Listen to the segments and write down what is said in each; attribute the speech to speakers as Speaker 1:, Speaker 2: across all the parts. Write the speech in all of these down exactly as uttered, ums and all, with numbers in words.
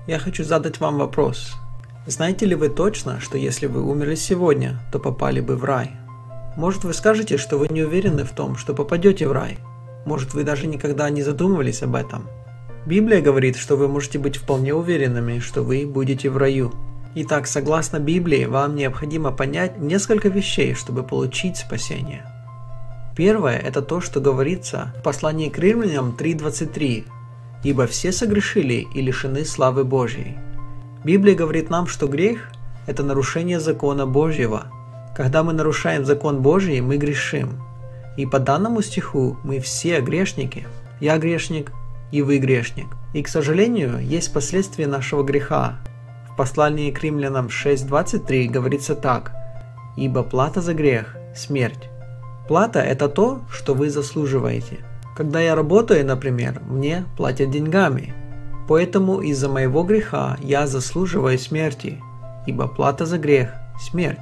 Speaker 1: Я хочу задать вам вопрос. Знаете ли вы точно, что если вы умерли сегодня, то попали бы в рай? Может, вы скажете, что вы не уверены в том, что попадете в рай? Может, вы даже никогда не задумывались об этом? Библия говорит, что вы можете быть вполне уверенными, что вы будете в раю. Итак, согласно Библии, вам необходимо понять несколько вещей, чтобы получить спасение. Первое – это то, что говорится в послании к Римлянам три двадцать три. «Ибо все согрешили и лишены славы Божьей». Библия говорит нам, что грех – это нарушение закона Божьего. Когда мы нарушаем закон Божий, мы грешим. И по данному стиху мы все грешники. Я грешник, и вы грешник. И, к сожалению, есть последствия нашего греха. В послании к Римлянам шесть двадцать три говорится так: «Ибо плата за грех – смерть». Плата – это то, что вы заслуживаете. Когда я работаю, например, мне платят деньгами. Поэтому из-за моего греха я заслуживаю смерти, ибо плата за грех – смерть.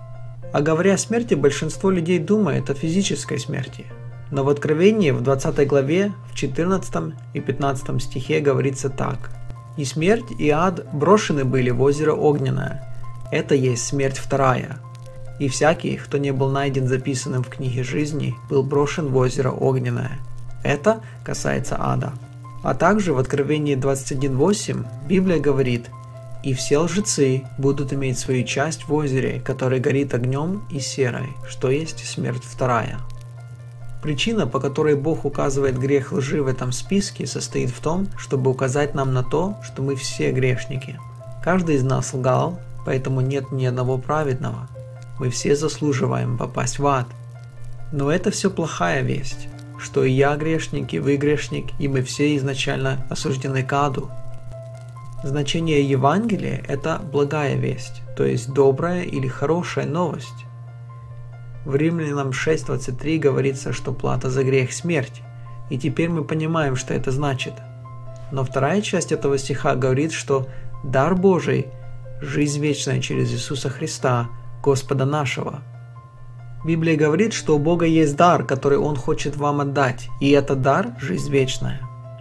Speaker 1: А говоря о смерти, большинство людей думает о физической смерти. Но в Откровении в двадцатой главе, в четырнадцатом и пятнадцатом стихе говорится так: «И смерть, и ад брошены были в озеро огненное. Это есть смерть вторая. И всякий, кто не был найден записанным в книге жизни, был брошен в озеро огненное». Это касается ада. А также в Откровении двадцать один восемь Библия говорит: «И все лжецы будут иметь свою часть в озере, который горит огнем и серой, что есть смерть вторая». Причина, по которой Бог указывает грех лжи в этом списке, состоит в том, чтобы указать нам на то, что мы все грешники. Каждый из нас лгал, поэтому нет ни одного праведного. Мы все заслуживаем попасть в ад. Но это все плохая весть, что и я грешник, и вы грешник, и мы все изначально осуждены к аду. Значение Евангелия – это благая весть, то есть добрая или хорошая новость. В Римлянам шесть двадцать три говорится, что плата за грех – смерть, и теперь мы понимаем, что это значит. Но вторая часть этого стиха говорит, что дар Божий – жизнь вечная через Иисуса Христа, Господа нашего. Библия говорит, что у Бога есть дар, который Он хочет вам отдать, и этот дар – жизнь вечная.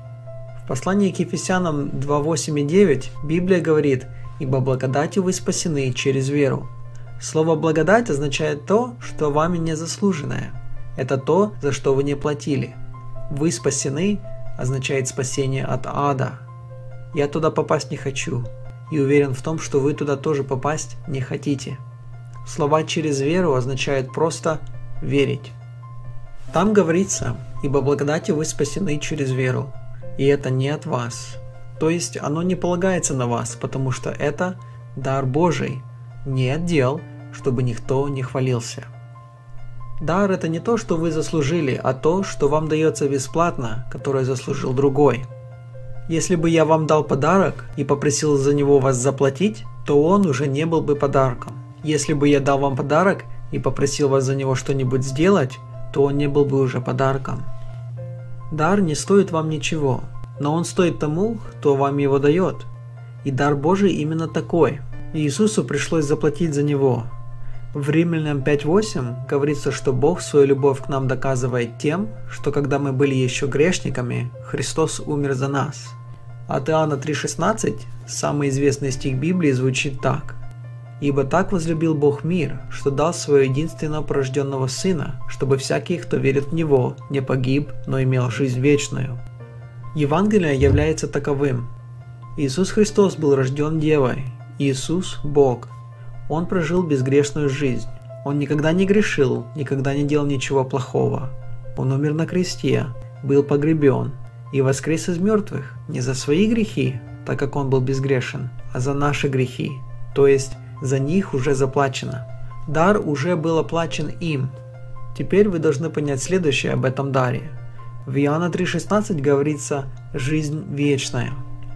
Speaker 1: В послании к Ефесянам два восемь и девять Библия говорит: «Ибо благодатью вы спасены через веру». Слово «благодать» означает то, что вами не заслуженное. Это то, за что вы не платили. «Вы спасены» означает спасение от ада. Я туда попасть не хочу, и уверен в том, что вы туда тоже попасть не хотите. Слова «через веру» означают просто «верить». Там говорится: «Ибо благодатью вы спасены через веру, и это не от вас». То есть оно не полагается на вас, потому что это дар Божий, не от дел, чтобы никто не хвалился. Дар – это не то, что вы заслужили, а то, что вам дается бесплатно, которое заслужил другой. Если бы я вам дал подарок и попросил за него вас заплатить, то он уже не был бы подарком. Если бы я дал вам подарок и попросил вас за него что-нибудь сделать, то он не был бы уже подарком. Дар не стоит вам ничего, но он стоит тому, кто вам его дает. И дар Божий именно такой. Иисусу пришлось заплатить за него. В Римлянам пять восемь говорится, что Бог свою любовь к нам доказывает тем, что когда мы были еще грешниками, Христос умер за нас. От Иоанна три шестнадцать, самый известный стих Библии, звучит так: «Ибо так возлюбил Бог мир, что дал своего единственного порожденного Сына, чтобы всякий, кто верит в Него, не погиб, но имел жизнь вечную». Евангелие является таковым. Иисус Христос был рожден Девой. Иисус – Бог. Он прожил безгрешную жизнь. Он никогда не грешил, никогда не делал ничего плохого. Он умер на кресте, был погребен и воскрес из мертвых не за свои грехи, так как Он был безгрешен, а за наши грехи, то есть за них уже заплачено. Дар уже был оплачен им. Теперь вы должны понять следующее об этом даре. В Иоанна три шестнадцать говорится «жизнь вечная».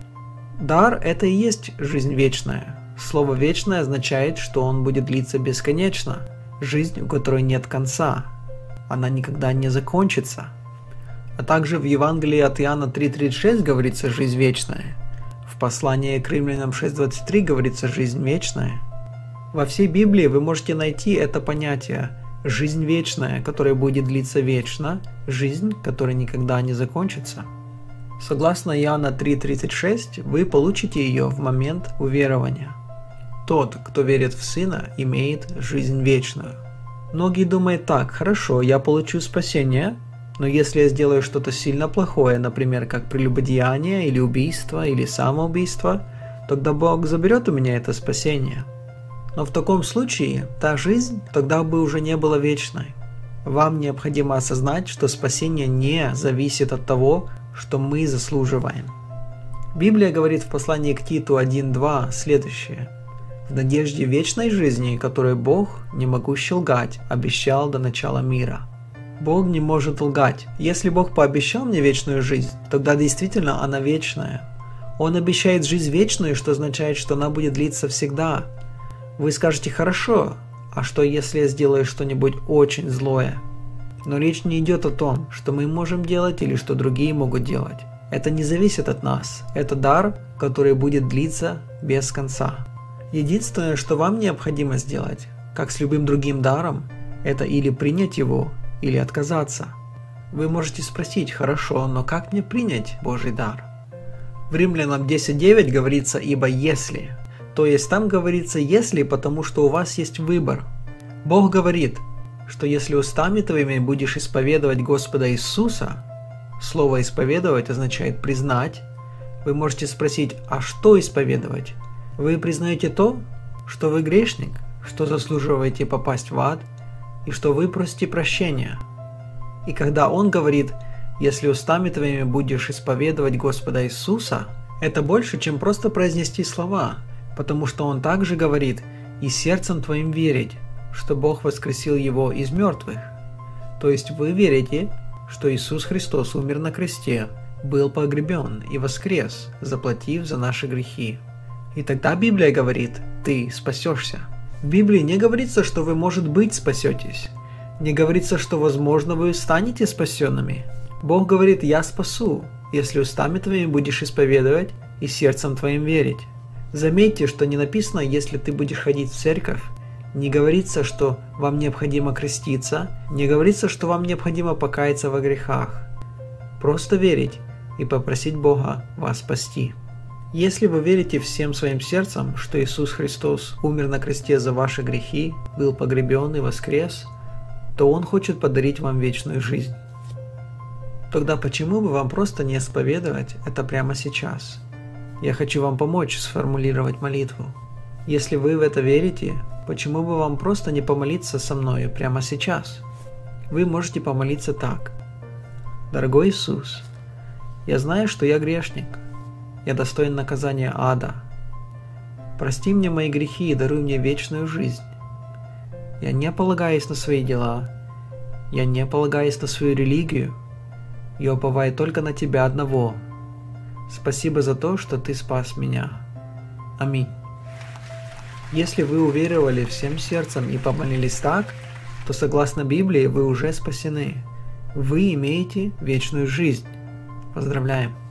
Speaker 1: Дар – это и есть жизнь вечная. Слово «вечное» означает, что он будет длиться бесконечно. Жизнь, у которой нет конца. Она никогда не закончится. А также в Евангелии от Иоанна три тридцать шесть говорится «жизнь вечная». В послании к Римлянам шесть двадцать три говорится «жизнь вечная». Во всей Библии вы можете найти это понятие «жизнь вечная», которая будет длиться вечно, жизнь, которая никогда не закончится. Согласно Иоанна три тридцать шесть, вы получите ее в момент уверования. Тот, кто верит в Сына, имеет жизнь вечную. Многие думают так: хорошо, я получу спасение, но если я сделаю что-то сильно плохое, например, как прелюбодеяние или убийство или самоубийство, тогда Бог заберет у меня это спасение. Но в таком случае та жизнь тогда бы уже не была вечной. Вам необходимо осознать, что спасение не зависит от того, что мы заслуживаем. Библия говорит в послании к Титу один два следующее: «В надежде вечной жизни, которую Бог, не могущий лгать, обещал до начала мира». Бог не может лгать. Если Бог пообещал мне вечную жизнь, тогда действительно она вечная. Он обещает жизнь вечную, что означает, что она будет длиться всегда. Вы скажете: хорошо, а что если я сделаю что-нибудь очень злое? Но речь не идет о том, что мы можем делать или что другие могут делать. Это не зависит от нас. Это дар, который будет длиться без конца. Единственное, что вам необходимо сделать, как с любым другим даром, это или принять его, или отказаться. Вы можете спросить: хорошо, но как мне принять Божий дар? В Римлянам десять девять говорится «ибо если». То есть там говорится «если», потому что у вас есть выбор. Бог говорит, что если устами твоими будешь исповедовать Господа Иисуса, слово «исповедовать» означает «признать», вы можете спросить: а что исповедовать? Вы признаете то, что вы грешник, что заслуживаете попасть в ад, и что вы просите прощения. И когда Он говорит: если устами твоими будешь исповедовать Господа Иисуса, это больше, чем просто произнести слова, потому что Он также говорит: и сердцем твоим верить, что Бог воскресил Его из мертвых. То есть вы верите, что Иисус Христос умер на кресте, был погребен и воскрес, заплатив за наши грехи. И тогда Библия говорит: ты спасешься. В Библии не говорится, что вы, может быть, спасетесь. Не говорится, что, возможно, вы станете спасенными. Бог говорит: я спасу, если устами твоими будешь исповедовать и сердцем твоим верить. Заметьте, что не написано: если ты будешь ходить в церковь. Не говорится, что вам необходимо креститься. Не говорится, что вам необходимо покаяться во грехах. Просто верить и попросить Бога вас спасти. Если вы верите всем своим сердцем, что Иисус Христос умер на кресте за ваши грехи, был погребен и воскрес, то Он хочет подарить вам вечную жизнь. Тогда почему бы вам просто не исповедовать это прямо сейчас? Я хочу вам помочь сформулировать молитву. Если вы в это верите, почему бы вам просто не помолиться со мной прямо сейчас? Вы можете помолиться так: «Дорогой Иисус, я знаю, что я грешник. Я достоин наказания ада. Прости мне мои грехи и даруй мне вечную жизнь. Я не полагаюсь на свои дела. Я не полагаюсь на свою религию. Я уповаю только на Тебя одного. Спасибо за то, что Ты спас меня. Аминь». Если вы уверовали всем сердцем и помолились так, то согласно Библии вы уже спасены. Вы имеете вечную жизнь. Поздравляем!